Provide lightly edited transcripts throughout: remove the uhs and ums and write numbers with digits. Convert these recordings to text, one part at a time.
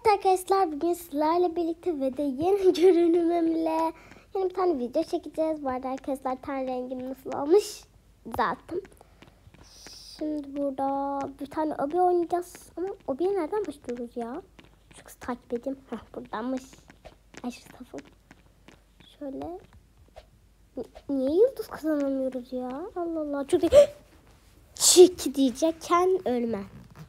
Evet arkadaşlar, bugün sizlerle birlikte ve de yeni görünümümle yeni bir tane video çekeceğiz. Bu arada arkadaşlar ten rengim nasıl olmuş zaten. Şimdi burada bir tane obi oynayacağız ama obiye nereden başlıyoruz ya? Şu kızı takip edeyim. Buradanmış. Ay şu safım. Şöyle. Niye yıldız kazanamıyoruz ya? Allah Allah. Çok çiki diyecekken ölme.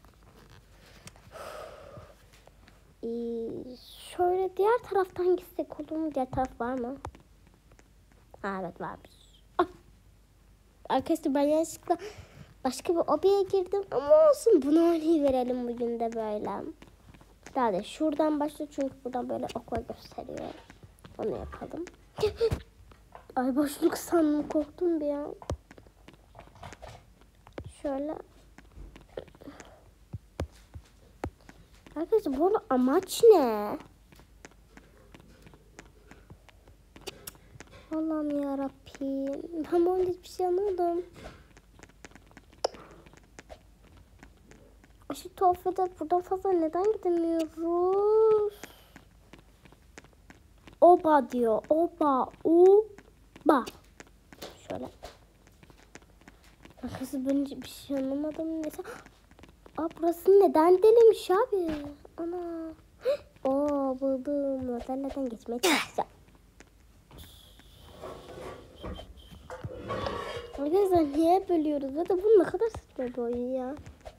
Şöyle diğer taraftan gitsek olur mu? Diğer taraf var mı? Evet varmış. Arkadaşlar ben yanlışlıkla başka bir obeye girdim ama olsun, bunu oynayıverelim bugün de böyle. Daha da şuradan başla çünkü buradan böyle okla gösteriyor. Onu yapalım. Ay boşluk sandım, korktum bir an. Şöyle. Arkadaşlar bu arada amaç ne? Allah'ım yarabbim. Ben bu oyunda hiçbir şey anlamadım. Aşırı tuhaf eder. Buradan fazla neden gidemiyoruz? Oba diyor. Oba. Uba. Şöyle. Arkadaşlar ben bir şey anlamadım. Neyse. Burası neden delimiş abi? Ana. Buldum. Neden geçmeye çalışacağım. Arkadaşlar niye bölüyoruz? Ya da bu ne kadar saçma bir oyun ya.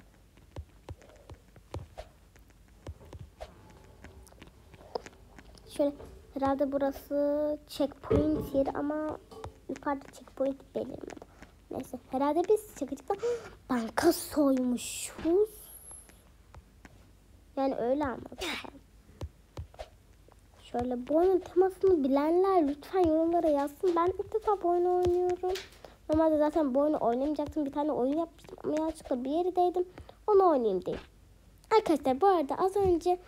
Şöyle herhalde burası checkpoint yeri ama yukarıda checkpoint belirmedi. Neyse herhalde biz çıkacaktan banka soymuşuz. Yani öyle anladım ben. Şöyle bu oyunun temasını bilenler lütfen yorumlara yazsın. Ben ilk defa bu oyunu oynuyorum. Normalde zaten bu oyunu oynamayacaktım. Bir tane oyun yapmıştım ama yanlışlıkla bir yerdeydim. Onu oynayayım diye. Arkadaşlar bu arada az önce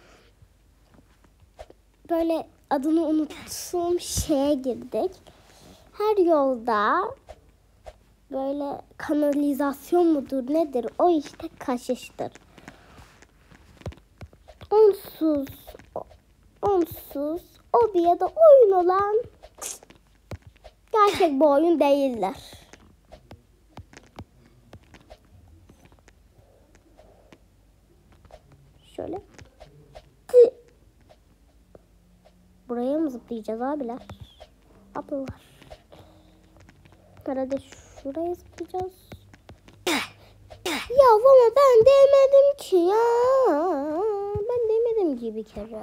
böyle adını unuttuğum şeye girdik. Her yolda böyle kanalizasyon mudur nedir o işte kaşıştır. Onsuz o bir ya da oyun olan gerçek bir oyun değiller. Şöyle. Buraya mı zıplayacağız abiler? Ablalar. Herhalde şuraya zıplayacağız. Ya ama ben demedim ki ya. Ben demedim ki bir kere.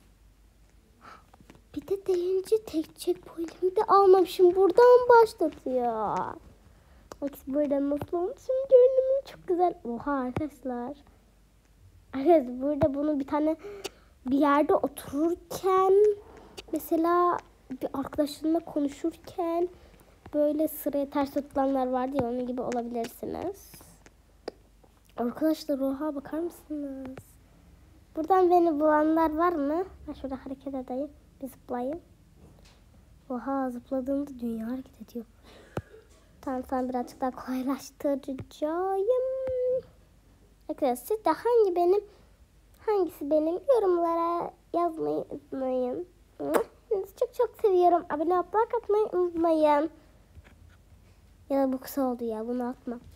Bir de deyince tek checkpoint'imi de almamışım. Buradan başlatıyor. Bak burada nasıl olmuşum, görünümüm çok güzel. Oha arkadaşlar. Arkadaşlar burada bunu bir tane bir yerde otururken mesela bir arkadaşınla konuşurken böyle sıraya ters tutulanlar vardı ya, onun gibi olabilirsiniz. Arkadaşlar oha bakar mısınız? Buradan beni bulanlar var mı? Ben şurada hareket edeyim. Bir zıplayayım. Oha zıpladığımda dünya hareket ediyor. Tamam birazcık daha kolaylaştıracağım. Arkadaşlar siz de hangisi benim yorumlara yazmayı unutmayın. Sizi çok seviyorum. Abone olmayı unutmayın. Ya da bu kısa oldu ya, bunu atma.